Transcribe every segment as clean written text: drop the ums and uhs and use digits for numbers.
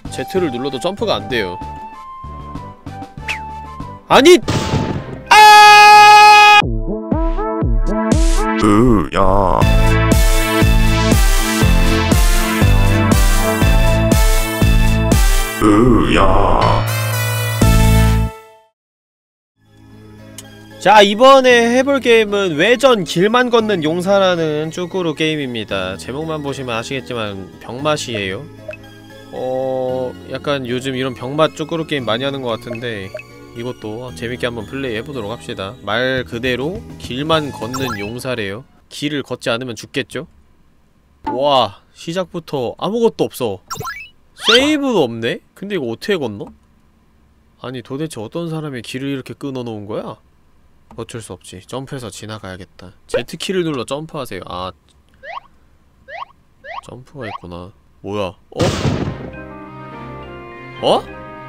Z를 눌러도 점프가 안 돼요. 아니! 아! 야. 야. 자, 이번에 해볼 게임은 외전 길만 걷는 용사라는 쭈꾸루 게임입니다. 제목만 보시면 아시겠지만 병맛이에요. 약간 요즘 이런 병맛 쭈꾸루 게임 많이 하는 것 같은데 이것도 재밌게 한번 플레이 해보도록 합시다. 말 그대로 길만 걷는 용사래요. 길을 걷지 않으면 죽겠죠? 와, 시작부터 아무것도 없어. 세이브도 없네? 근데 이거 어떻게 건너? 아니 도대체 어떤 사람이 길을 이렇게 끊어놓은 거야? 어쩔 수 없지. 점프해서 지나가야겠다. Z키를 눌러 점프하세요. 아, 점프가 있구나. 뭐야? 어?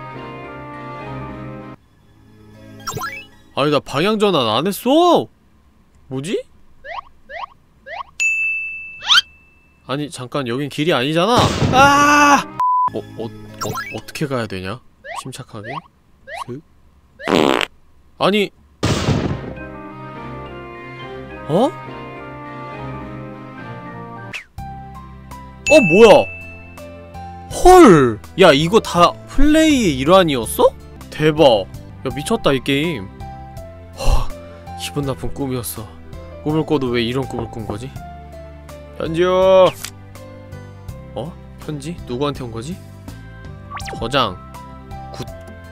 아니 나 방향전환 안했어! 뭐지? 아니 잠깐, 여긴 길이 아니잖아! 아! 어떻게 가야 되냐? 침착하게? 아니! 뭐야! 헐! 야, 이거 다 플레이의 일환이었어? 대박! 야, 미쳤다, 이 게임. 기분 나쁜 꿈이었어. 꿈을 꿔도 왜 이런 꿈을 꾼 거지? 편지요! 편지? 누구한테 온 거지? 저장. 굿.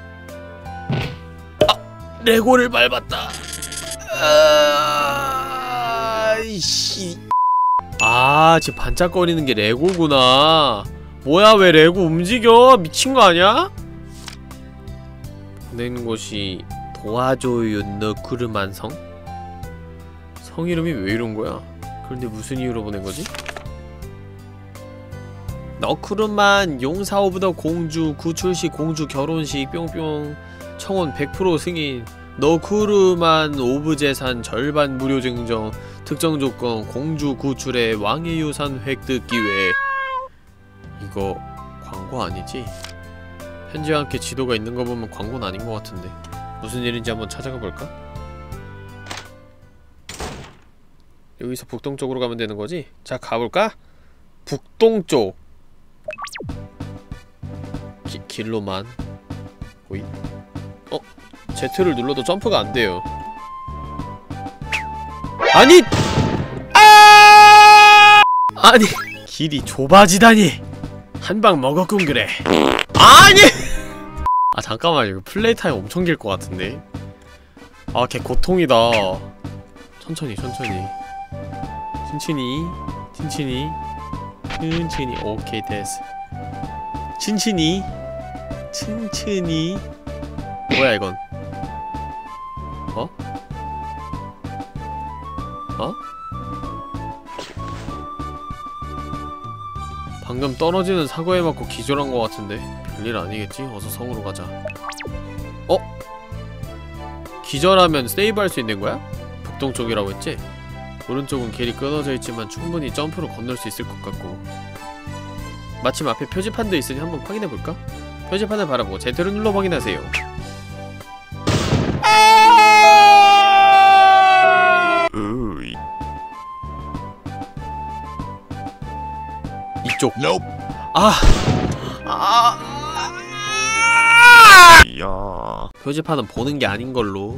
레고를 밟았다! 아이씨. 지금 반짝거리는 게 레고구나. 뭐야, 왜 레고 움직여? 미친 거 아니야? 보내는 곳이 도와줘요 너쿠르만 성? 성 이름이 왜 이런 거야? 그런데 무슨 이유로 보낸 거지? 너쿠르만 용사 오브 더 공주 구출식 공주 결혼식 뿅뿅 청혼 100% 승인 너쿠르만 오브 재산 절반 무료 증정 특정 조건 공주 구출의 왕의 유산 획득 기회. 이거 광고 아니지? 편지와 함께 지도가 있는 거 보면 광고는 아닌 것 같은데 무슨 일인지 한번 찾아가 볼까? 여기서 북동쪽으로 가면 되는 거지? 자, 가볼까? 북동쪽. 길로만. 오이. Z를 눌러도 점프가 안 돼요. 아니! 아니! 길이 좁아지다니! 한 방 먹었군 그래. 아니! 잠깐만, 이거 플레이 타임 엄청 길 것 같은데? 걔 고통이다. 천천히. 천천히. 오케이, 됐어. 천천히. 뭐야, 이건? 방금 떨어지는 사고에 맞고 기절한 것 같은데 별일 아니겠지? 어서 성으로 가자. 기절하면 세이브할 수 있는 거야? 북동쪽이라고 했지? 오른쪽은 길이 끊어져 있지만 충분히 점프로 건널 수 있을 것 같고 마침 앞에 표지판도 있으니 한번 확인해볼까? 표지판을 바라보고 Z를 눌러 확인하세요. 이쪽. 야. 표지판은 보는 게 아닌 걸로.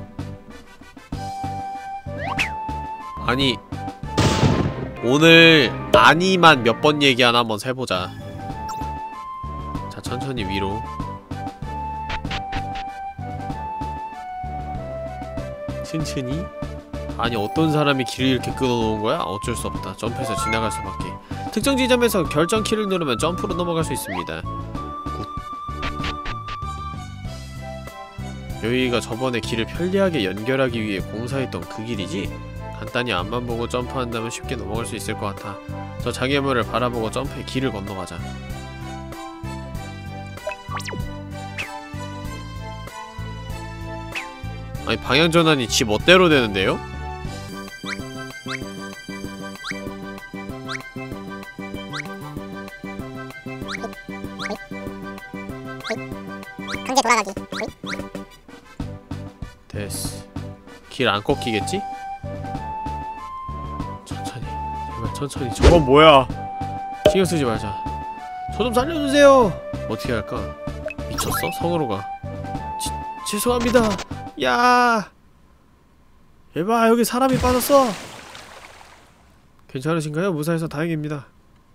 아니, 오늘 아니만 몇 번 얘기하나 한번 세보자. 자, 천천히 위로. 천천히. 아니, 어떤 사람이 길을 이렇게 끊어놓은 거야? 어쩔 수 없다. 점프해서 지나갈 수밖에. 특정 지점에서 결정 키를 누르면 점프로 넘어갈 수 있습니다. 굿. 여기가 저번에 길을 편리하게 연결하기 위해 공사했던 그 길이지? 간단히 앞만 보고 점프한다면 쉽게 넘어갈 수 있을 것 같아. 저 장애물을 바라보고 점프해 길을 건너가자. 아니, 방향전환이 지 멋대로 되는데요? 강제 돌아가기. 됐어. 길 안 꺾이겠지? 천천히. 제발 천천히. 저건 뭐야? 신경 쓰지 말자. 저 좀 살려주세요. 어떻게 할까? 미쳤어? 성으로 가. 죄송합니다. 야! 에바, 여기 사람이 빠졌어. 괜찮으신가요? 무사해서 다행입니다.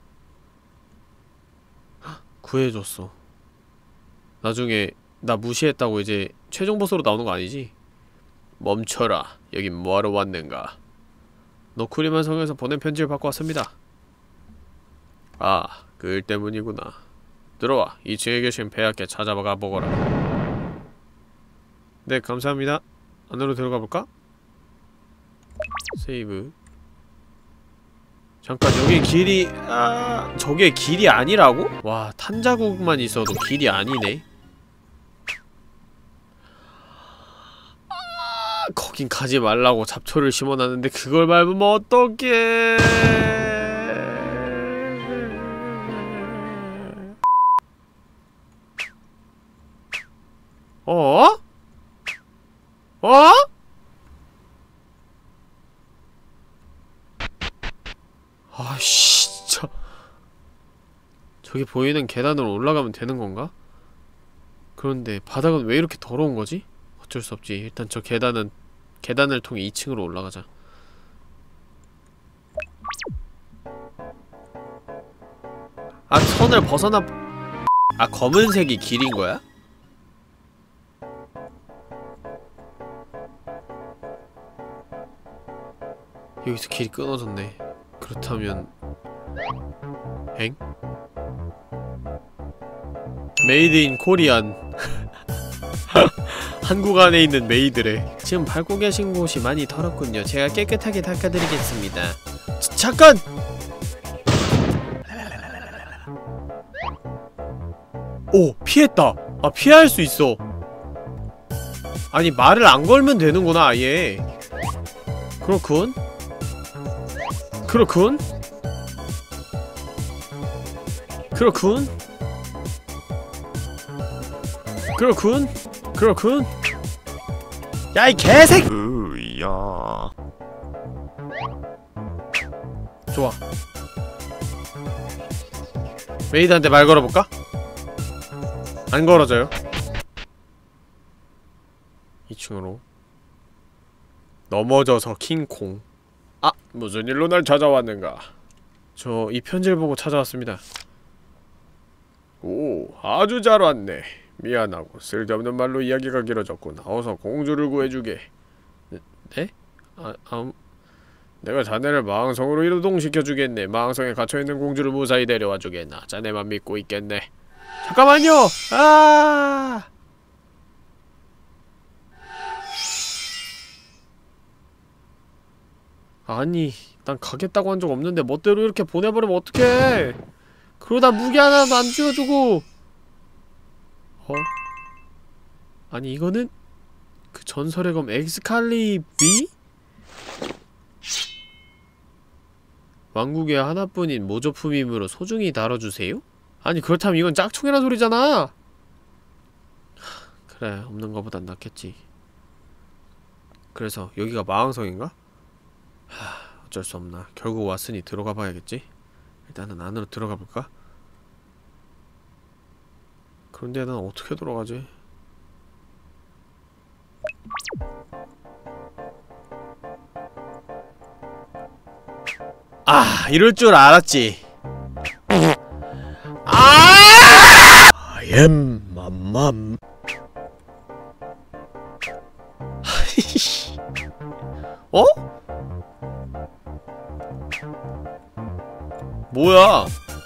헉, 구해줬어. 나중에 나 무시했다고 이제 최종 보스로 나오는 거 아니지? 멈춰라. 여긴 뭐하러 왔는가? 노쿠리만 성에서 보낸 편지를 받고 왔습니다. 아, 그 일 때문이구나. 들어와. 2층에 계신 폐하께 찾아가 보거라. 네, 감사합니다. 안으로 들어가 볼까? 세이브. 잠깐, 여기 길이... 아... 저게 길이 아니라고? 와, 탄자국만 있어도 길이 아니네. 거긴 가지 말라고 잡초를 심어놨는데 그걸 밟으면 어떡해. 어? 어? 아씨, 진짜. 저기 보이는 계단으로 올라가면 되는 건가? 그런데 바닥은 왜 이렇게 더러운 거지? 어쩔 수 없지. 일단 저 계단을 통해 2층으로 올라가자. 아, 선을 벗어나... 아, 검은색이 길인 거야? 여기서 길이 끊어졌네. 그렇다면... 엥? 메이드 인 코리안. 한국 안에 있는 메이드래. 지금 밟고 계신 곳이 많이 더럽군요. 제가 깨끗하게 닦아드리겠습니다. 잠깐! 오! 피했다! 아, 피할 수 있어. 아니, 말을 안 걸면 되는구나, 아예. 그렇군. 그렇군. 그렇군. 그렇군. 그렇군. 야, 이 개새끼! 으야. 좋아. 메이드한테 말 걸어볼까? 안 걸어져요. 2층으로 넘어져서 킹콩. 아! 무슨 일로 날 찾아왔는가? 저 이 편지를 보고 찾아왔습니다. 오, 아주 잘 왔네. 미안하고 쓸데없는 말로 이야기가 길어졌구나. 어서 공주를 구해주게. 네? 내가 자네를 마왕성으로 이동시켜주겠네. 마왕성에 갇혀있는 공주를 무사히 데려와주겠나. 자네만 믿고 있겠네. 잠깐만요! 아! 아니, 난 가겠다고 한 적 없는데 멋대로 이렇게 보내버리면 어떡해! 그러다 무기 하나도 안 쥐어주고! 어? 아니, 이거는? 그 전설의 검 엑스칼리비? 왕국의 하나뿐인 모조품이므로 소중히 다뤄주세요? 아니, 그렇다면 이건 짝퉁이란 소리잖아! 그래, 없는 거보단 낫겠지. 그래서 여기가 마왕성인가? 어쩔 수 없나. 결국 왔으니 들어가 봐야겠지? 일단은 안으로 들어가 볼까? 그런데 난 어떻게 돌아가지? 아, 이럴 줄 알았지. I am 맘맘. 어? 뭐야?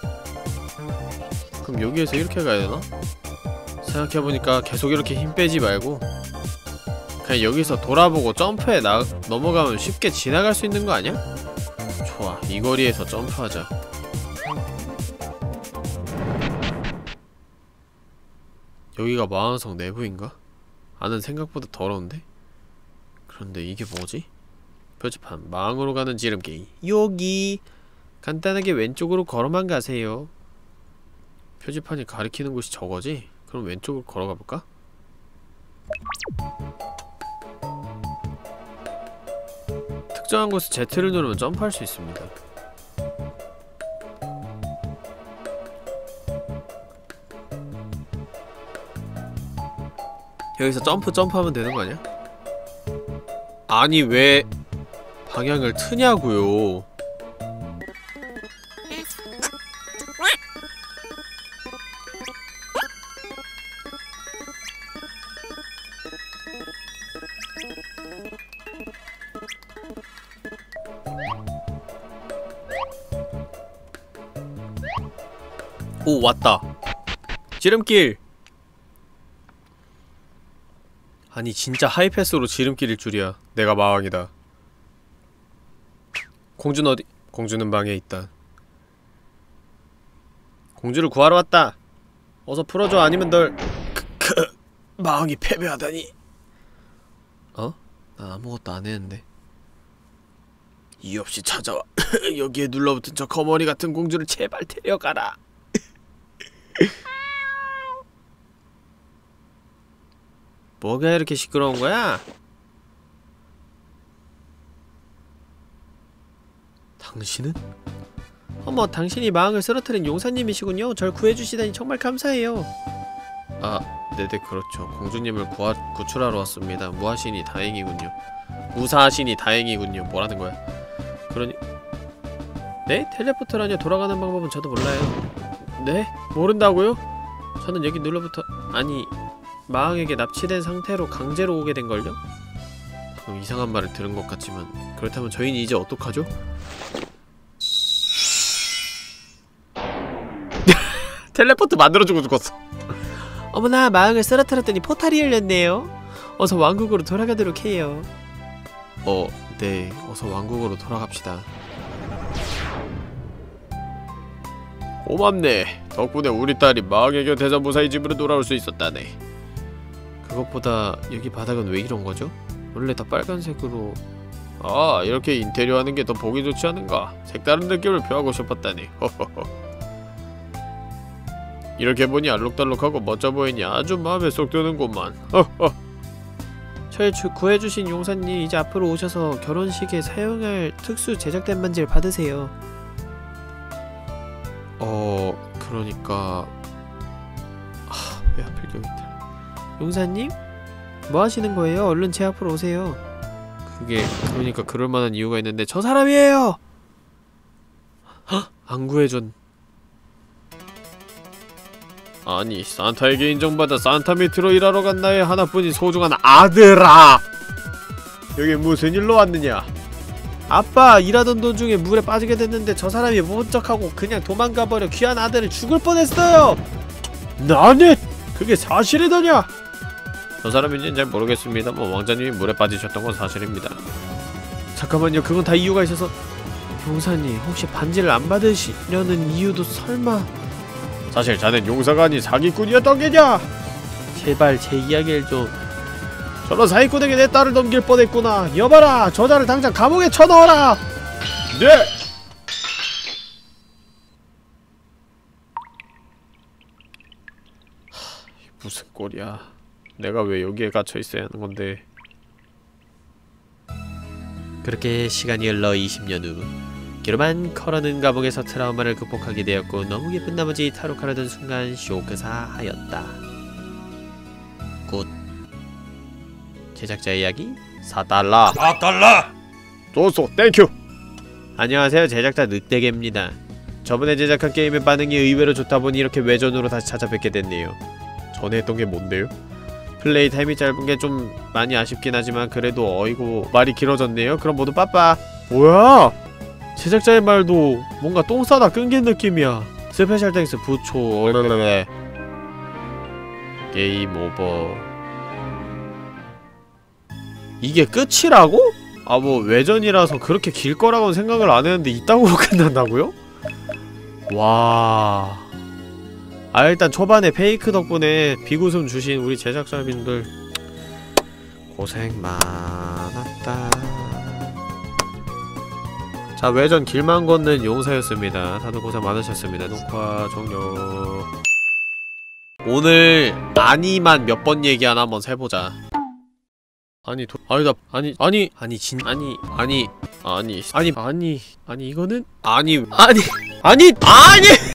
그럼 여기에서 이렇게 가야 되나? 생각해보니까 계속 이렇게 힘 빼지 말고 그냥 여기서 돌아보고 점프해 넘어가면 쉽게 지나갈 수 있는 거 아니야? 좋아, 이 거리에서 점프하자. 여기가 마왕성 내부인가? 아는 생각보다 더러운데? 그런데 이게 뭐지? 표지판, 마왕으로 가는 지름길. 여기! 간단하게 왼쪽으로 걸어만 가세요. 표지판이 가리키는 곳이 저거지? 그럼 왼쪽으로 걸어가 볼까? 특정한 곳에 Z를 누르면 점프할 수 있습니다. 여기서 점프하면 되는 거 아니야? 아니 왜 방향을 트냐고요. 오 왔다. 지름길. 아니 진짜 하이패스로 지름길일 줄이야. 내가 마왕이다. 공주는 어디? 공주는 방에 있다. 공주를 구하러 왔다. 어서 풀어줘. 아니면 널 마왕이 패배하다니. 어? 난 아무것도 안 했는데. 이유 없이 찾아와. 여기에 눌러붙은 저 거머리 같은 공주를 제발 데려가라. 뭐가 이렇게 시끄러운 거야? 당신은? 어머, 당신이 마왕을 쓰러뜨린 용사님이시군요. 절 구해주시다니 정말 감사해요. 아, 네네 그렇죠. 공주님을 구출하러 왔습니다. 무하시니 다행이군요. 무사하시니 다행이군요. 뭐라는 거야? 그러니... 네? 텔레포트라뇨. 돌아가는 방법은 저도 몰라요. 네? 모른다고요? 저는 여기 눌러부터... 아니... 마왕에게 납치된 상태로 강제로 오게 된걸요? 방금 이상한 말을 들은 것 같지만 그렇다면 저희는 이제 어떡하죠? 텔레포트 만들어주고 죽었어. 어머나, 마왕을 쓰러뜨렸더니 포탈이 열렸네요. 어서 왕국으로 돌아가도록 해요. 네. 어서 왕국으로 돌아갑시다. 고맙네. 덕분에 우리 딸이 마왕의 곁에서 무사히 집으로 돌아올 수 있었다네. 그것보다 여기 바닥은 왜 이런 거죠? 원래 다 빨간색으로... 아, 이렇게 인테리어 하는 게 더 보기 좋지 않은가? 색다른 느낌을 표하고 싶었다니. 허허허. 이렇게 보니 알록달록하고 멋져 보이니 아주 마음에 쏙 드는구만. 허허. 절 구해주신 용사님, 이제 앞으로 오셔서 결혼식에 사용할 특수 제작된 반지를 받으세요. 그러니까... 왜 하필 여기 있더라. 용사님? 뭐 하시는 거예요? 얼른 제 앞으로 오세요. 그러니까 그럴만한 이유가 있는데 저 사람이에요! 헉! 안 구해준. 아니, 산타에게 인정받아 산타 밑으로 일하러 간 나의 하나뿐인 소중한 아들아! 여기 무슨 일로 왔느냐? 아빠, 일하던 도중에 물에 빠지게 됐는데 저 사람이 모른 척하고 그냥 도망가버려 귀한 아들을 죽을 뻔했어요! 나는! 그게 사실이더냐? 저 사람인지는 잘 모르겠습니다. 왕자님이 물에 빠지셨던 건 사실입니다. 잠깐만요, 그건 다 이유가 있어서... 용사님, 혹시 반지를 안 받으시려는 이유도 설마... 사실 자넨 용사가 아닌 사기꾼이었던 게냐? 제발 제 이야기를 좀... 저런 사기꾼에게 내 딸을 넘길 뻔했구나. 여봐라! 저자를 당장 감옥에 쳐넣어라! 네! 무슨 꼴이야. 내가 왜 여기에 갇혀있어야 하는 건데. 그렇게 시간이 흘러 20년 후 기로만 커러는 감옥에서 트라우마를 극복하게 되었고 너무 기쁜 나머지 타로카를 든 순간 쇼크사하였다. 굿. 제작자 이야기 4달러. 4달러! 좋소, 땡큐! 안녕하세요, 제작자 늑대개입니다. 저번에 제작한 게임의 반응이 의외로 좋다보니 이렇게 외전으로 다시 찾아뵙게 됐네요. 전에 했던 게 뭔데요? 플레이 타임이 짧은 게 좀 많이 아쉽긴 하지만 그래도 어이구 말이 길어졌네요. 그럼 모두 빠빠. 뭐야? 제작자의 말도 뭔가 똥 싸다 끊긴 느낌이야. 스페셜 땡스 부초. 얼레레레. 게임 오버. 이게 끝이라고? 아, 뭐 외전이라서 그렇게 길 거라고는 생각을 안 했는데 이따구로 끝난다고요? 와... 아, 일단 초반에 페이크 덕분에 비웃음 주신 우리 제작자분들 고생 많았다. 자, 외전 길만 걷는 용사였습니다. 다들 고생 많으셨습니다. 녹화 종료. 오늘 아니만 몇 번 얘기하나 한번 세보자. 아니 이거는 아니